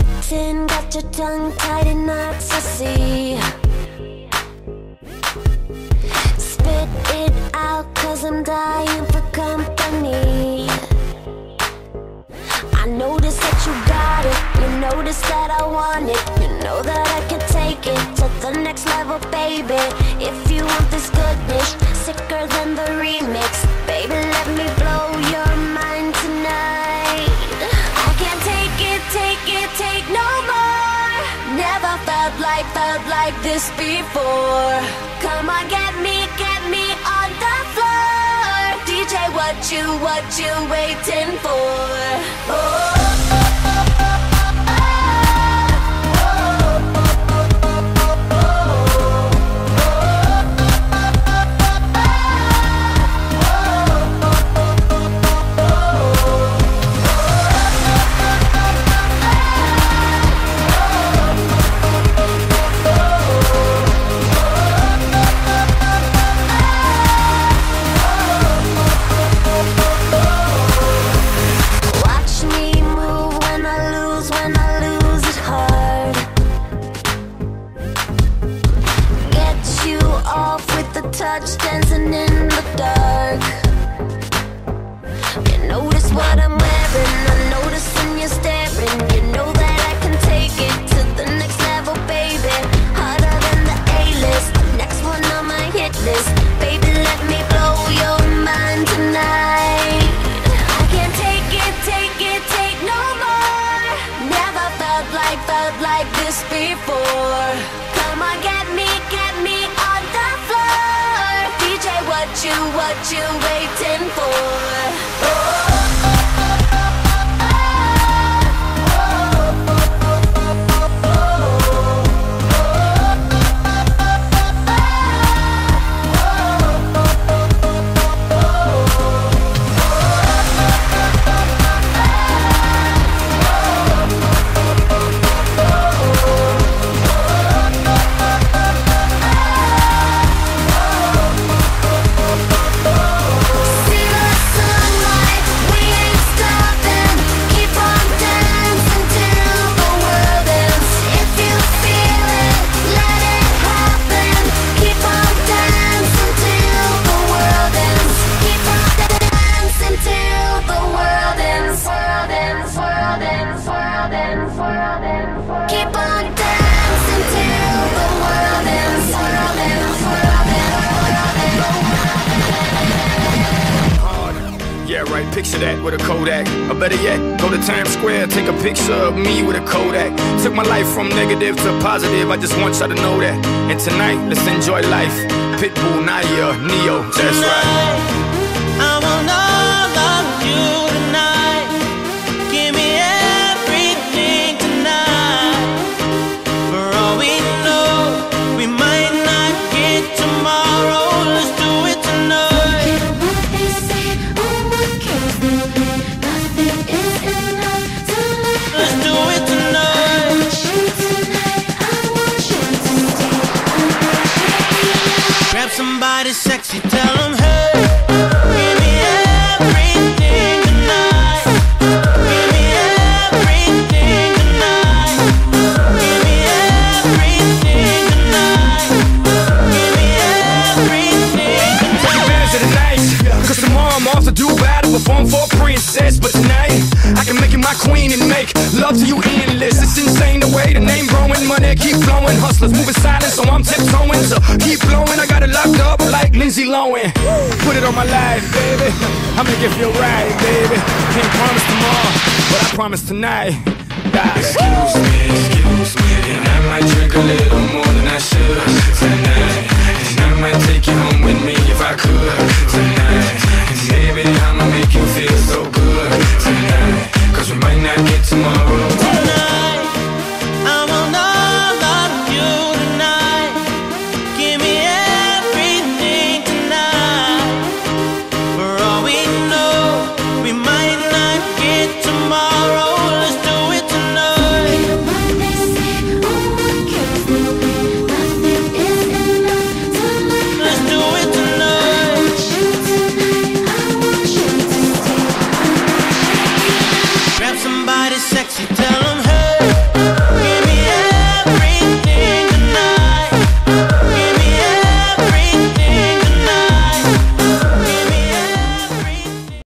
Tin, got your tongue tied in knots, I see. Spit it out, cause I'm dying for company. I notice that you got it, you notice that I want it. You know that I can take it to the next level, baby. If you want this goodness, sicker than the remix, baby, let me blow your mind tonight. I can't take it, take no more. Never felt like this before. Come on, get me on the floor. DJ, what you waiting for? Oh. Touch dancing in the dark. You notice what I'm wearing, I'm noticing you're staring. You know that I can take it to the next level, baby. Harder than the A-list, next one on my hit list. Baby, let me blow your mind tonight. I can't take it, take no more. Never felt like this before. Come on, get me on the floor. DJ, what you waiting for? Oh. Picture that with a Kodak, or better yet, go to Times Square, take a picture of me with a Kodak. Took my life from negative to positive, I just want y'all to know that. And tonight, let's enjoy life. Pitbull, Naya, Neo, that's right. I want all of you tonight. Give me everything tonight. For all we know, we might not get tomorrow. Let's do it tonight. Somebody sexy, tell them, hey, give me everything tonight. Give me everything tonight. Give me everything tonight. Give me everything tonight. Take advantage of the night, cause tomorrow I'm off to do battle, perform for a princess. But tonight, I can make you my queen and make love to you endless. It's insane the way the name growing, money keep flowing. Hustlers moving silent, so I'm tiptoeing. So keep blowing, I got it locked up like Lindsay Lohan. Put it on my life, baby, I make it feel right, baby. Can't promise tomorrow, but I promise tonight. Excuse me, and I might drink a little more than I should tonight. And I might take you home with me if I could tonight. And baby, I'ma make you feel so good tonight, cause we might not get tomorrow. Tonight, I want all of you tonight. Give me everything tonight. For all we know, we might not get tomorrow. Let's do it tonight. Let's do it tonight. Grab somebody sexy, tell